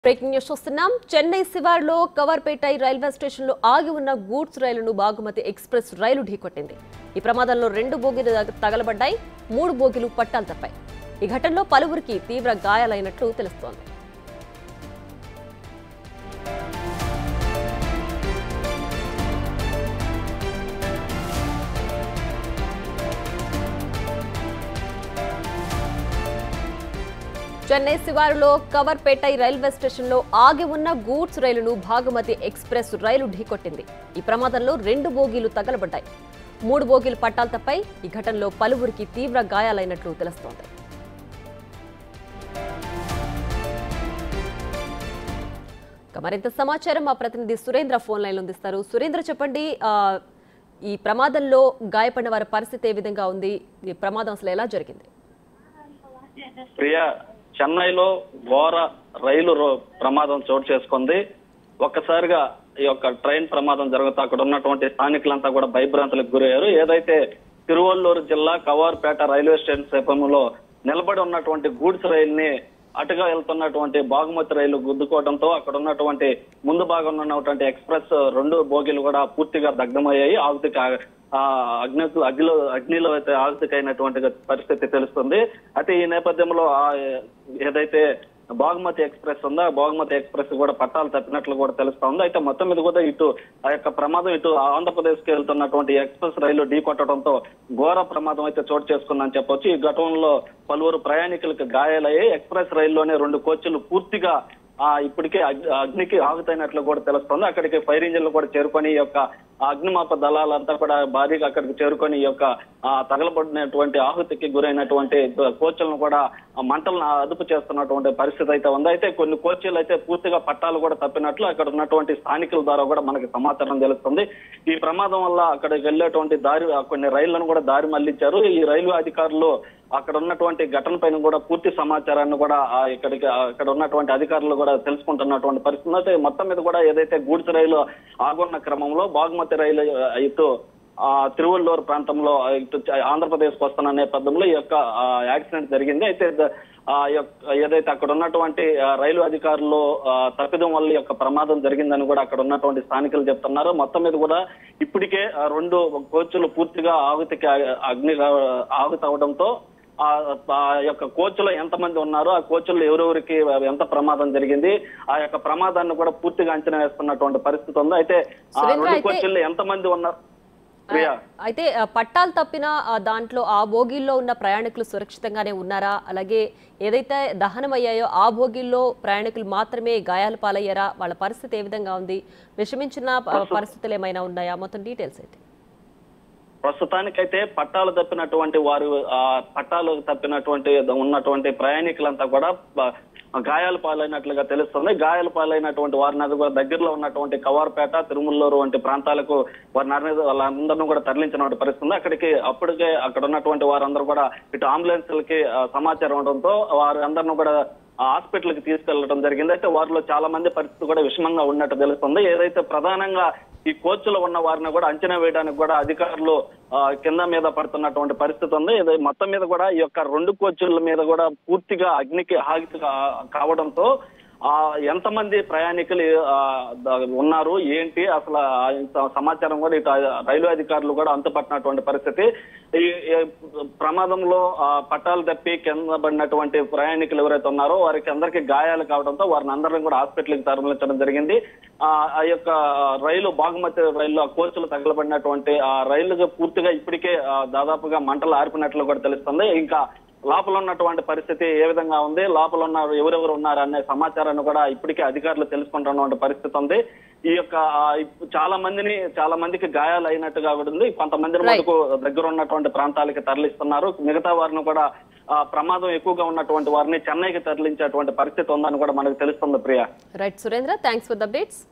Breaking news చూస్తున్నాం. Chennai శివార్లో కవర్పేట railway స్టేషన్లో ఆగి ఉన్న గూడ్స్ రైలును బాగుమతి ఎక్స్ప్రెస్ రైలు ఢీకొట్టింది. ఈ ప్రమాదంలో 2 బోగీలు తగలబడ్డాయి, 3 బోగీలు పట్టాలు తప్పాయి. ఈ ఘటనలో పలువురికి తీవ్ర గాయాలైనట్లు తెలుస్తోంది. చెన్నై శివారులో కవర్పేట రైల్వే స్టేషన్లో ఆగి ఉన్న గూడ్స్ రైలును భాగమతి ఎక్స్ప్రెస్ రైలు ఢీకొట్టింది. ఈ ప్రమాదంలో 2 బోగీలు తగలబడ్డాయి, 3 బోగీలు పట్టాలు తప్పాయి. ఈ ఘటనలో పలువురికి తీవ్ర గాయాలైనట్లు తెలుస్తోంది. మరింత సమాచారం మా ప్రతినిధి సురేంద్ర ఫోన్ లైన్లో అందిస్తారు. సురేంద్ర, చెప్పండి, ఈ ప్రమాదంలో గాయపడిన వారి పరిస్థితి ఏ విధంగా ఉంది? ఈ ప్రమాదం అసలు ఎలా జరిగింది? ప్రియా, చెన్నైలో ఘోర రైలు ప్రమాదం చోటు చేసుకుంది. ఒక్కసారిగా ఈ యొక్క ట్రైన్ ప్రమాదం జరుగుతూ అక్కడ ఉన్నటువంటి స్థానికులంతా కూడా భయభ్రాంతులకు గురయ్యారు. ఏదైతే తిరువల్లూరు జిల్లా కవార్పేట రైల్వే స్టేషన్ సమీపంలో నిలబడి ఉన్నటువంటి గూడ్స్ రైలుని అటుగా వెళ్తున్నటువంటి బాగుమతి రైలు గుద్దుకోవడంతో అక్కడ ఉన్నటువంటి ముందు భాగంలో ఉన్నటువంటి ఎక్స్ప్రెస్ 2 బోగీలు కూడా పూర్తిగా దగ్ధమయ్యాయి. అగ్నిలో అయితే ఆహుతికైనటువంటి పరిస్థితి తెలుస్తుంది. అయితే ఈ నేపథ్యంలో ఏదైతే బాగుమతి ఎక్స్ప్రెస్ ఉందో ఆ బాగుమతి ఎక్స్ప్రెస్ కూడా పట్టాలు తప్పినట్లు కూడా తెలుస్తోంది. అయితే మొత్తం మీద కూడా ఇటు ఆ యొక్క ప్రమాదం ఇటు ఆంధ్రప్రదేశ్ కి వెళ్తున్నటువంటి ఎక్స్ప్రెస్ రైలు ఢీకొట్టడంతో ఘోర ప్రమాదం అయితే చోటు చేసుకుందని చెప్పొచ్చు. ఈ ఘటనలో పలువురు ప్రయాణికులకు గాయాలయ్యాయి. ఎక్స్ప్రెస్ రైల్లోనే 2 కోచ్లు పూర్తిగా ఇప్పటికే అగ్నికి ఆగుతైనట్లు కూడా తెలుస్తోంది. అక్కడికి ఫైర్ ఇంజిన్లు కూడా చేరుకొని ఈ యొక్క అగ్నిమాపక దళాలంతా కూడా భారీగా అక్కడికి చేరుకొని ఈ యొక్క తగలబడినటువంటి ఆహుతికి గురైనటువంటి కోచ్లను కూడా మంటలను అదుపు చేస్తున్నటువంటి పరిస్థితి అయితే ఉంది. అయితే కొన్ని కోచ్లు అయితే పూర్తిగా పట్టాలు కూడా తప్పినట్లు అక్కడ ఉన్నటువంటి స్థానికుల ద్వారా కూడా మనకి సమాచారం తెలుస్తుంది. ఈ ప్రమాదం వల్ల అక్కడికి వెళ్ళేటువంటి కొన్ని రైళ్లను కూడా దారి మళ్లించారు. ఈ రైల్వే అధికారులు అక్కడ ఉన్నటువంటి ఘటన పైన కూడా పూర్తి సమాచారాన్ని కూడా అక్కడ ఉన్నటువంటి అధికారులు కూడా తెలుసుకుంటున్నటువంటి పరిస్థితి. అయితే మొత్తం మీద కూడా ఏదైతే గూడ్స్ రైలు ఆగున్న క్రమంలో బాగుమతి రైలు ఇటు తిరువల్లూరు ప్రాంతంలో ఇటు ఆంధ్రప్రదేశ్ కు వస్తున్న నేపథ్యంలో ఈ యొక్క యాక్సిడెంట్ జరిగింది. అయితే ఏదైతే అక్కడ ఉన్నటువంటి రైలు అధికారులు తప్పిదం వల్ల యొక్క ప్రమాదం జరిగిందని కూడా అక్కడ ఉన్నటువంటి స్థానికులు చెప్తున్నారు. మొత్తం మీద కూడా ఇప్పటికే 2 కోచ్లు పూర్తిగా ఆహుతి అవడంతో ఆ యొక్క కోచ్లో ఎంతమంది ఉన్నారు, ఆ కోచ్లో ఎవరెవరికి ఎంత ప్రమాదం జరిగింది, ఆ యొక్క ప్రమాదాన్ని కూడా పూర్తిగా అంచనా వేస్తున్నటువంటి పరిస్థితి ఉంది. అయితే ఆ 2 కోచ్ల్లో ఎంతమంది ఉన్నారు? అయితే పట్టాలు తప్పిన దాంట్లో ఆ బోగీల్లో ఉన్న ప్రయాణికులు సురక్షితంగానే ఉన్నారా? అలాగే ఏదైతే దహనం అయ్యాయో ఆ బోగీల్లో ప్రయాణికులు మాత్రమే గాయాల పాలయ్యారా? వాళ్ళ పరిస్థితి ఏ విధంగా ఉంది? విషమించిన పరిస్థితులు ఏమైనా ఉన్నాయా? మొత్తం డీటెయిల్స్ అయితే. ప్రస్తుతానికైతే పట్టాలు తప్పినటువంటి ఉన్నటువంటి ప్రయాణికులంతా కూడా గాయాల పాలైనట్లుగా తెలుస్తుంది. గాయాల పాలైనటువంటి వారిని కూడా దగ్గరలో ఉన్నటువంటి కవార్పేట, తిరుమల్లూరు వంటి ప్రాంతాలకు వాళ్ళందరినీ కూడా తరలించినటువంటి పరిస్థితి. అక్కడికి అప్పటికే అక్కడ ఉన్నటువంటి వారందరూ కూడా ఇటు అంబులెన్స్లకి సమాచారం ఉండడంతో వారి అందరినీ కూడా హాస్పిటల్ కి తీసుకెళ్లడం జరిగింది. అయితే వారిలో చాలా మంది పరిస్థితి కూడా విషమంగా ఉన్నట్టు తెలుస్తుంది. ఏదైతే ప్రధానంగా ఈ కోచ్లో ఉన్న వారిని కూడా అంచనా వేయడానికి కూడా అధికారులు కింద మీద పడుతున్నటువంటి పరిస్థితి ఉంది. మొత్తం మీద కూడా ఈ యొక్క 2 కోచ్ల మీద కూడా పూర్తిగా అగ్నికి ఆహుతి కావడంతో ఎంతమంది ప్రయాణికులు ఉన్నారు ఏంటి అసలు సమాచారం కూడా ఇటు రైల్వే అధికారులు కూడా అంతుపట్టినటువంటి పరిస్థితి. ఈ ప్రమాదంలో పట్టాలు తప్పి కింద పడినటువంటి ప్రయాణికులు ఎవరైతే ఉన్నారో వారికి అందరికీ గాయాలు కావడంతో వారిని అందరినీ కూడా హాస్పిటల్కి తరలించడం జరిగింది. ఆ యొక్క రైలు బాగుమతి రైలు కోచ్లు తగలబడినటువంటి ఆ రైలు పూర్తిగా ఇప్పటికే దాదాపుగా మంటలు ఆర్పినట్లు కూడా తెలుస్తుంది. ఇంకా లోపల ఉన్నటువంటి పరిస్థితి ఏ విధంగా ఉంది, లోపల ఉన్నారు ఎవరెవరు ఉన్నారు అనే సమాచారాన్ని కూడా ఇప్పటికే అధికారులు తెలుసుకుంటున్నటువంటి పరిస్థితి ఉంది. ఈ యొక్క చాలా మందికి గాయాలు అయినట్టుగా కూడా ఉంది. కొంతమందిని మటుకు దగ్గర ఉన్నటువంటి ప్రాంతాలకి తరలిస్తున్నారు. మిగతా వారిని కూడా ప్రమాదం ఎక్కువగా ఉన్నటువంటి వారిని చెన్నైకి తరలించేటువంటి పరిస్థితి ఉందని కూడా మనకు తెలుస్తుంది. Priya. Right Surendra, thanks for the updates.